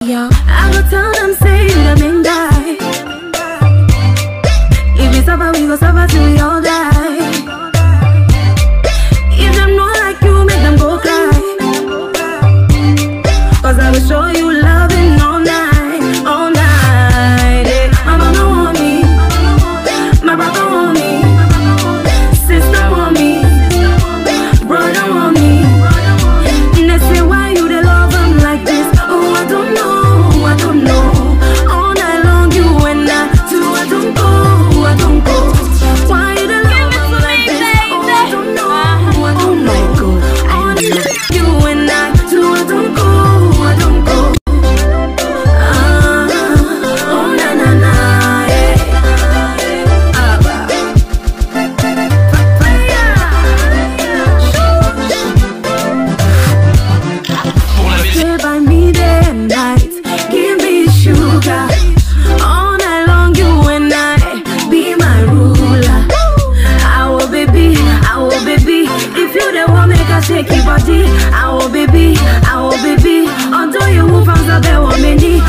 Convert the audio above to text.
Yeah, I go tell them say you the main guy. If we suffer, we go suffer till we all die. If them not like you, make them go cry. Cause I will show you loving all night, all night. Yeah. My mama want me, my brother want me, sister want me, brother want me. And they say why you they love them like this? Oh, I don't know, I don't know. All night long you and I do, I don't go. Why you they love them like this? Oh, I don't know, I don't know. All night you and I do, I don't go. Oh na na na, yeah. Stay by me day and night, give me sugar. All night long you and I, be my ruler. I will baby, if you the one make a shake your body, I will baby, although you move from the bed, woman.